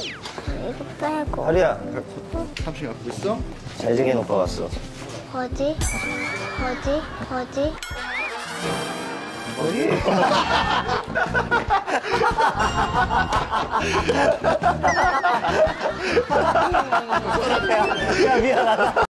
이거 빼고. 하리야, 삼촌이 갖고 있어? 잘생긴 오빠 왔어. 어디? 야, 미안하다.